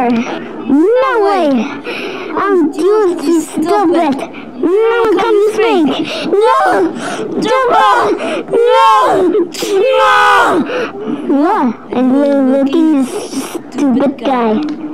here. No way. I'm too stupid. No, come Spank. No. Jump. No. No. What? I'm looking stupid guy.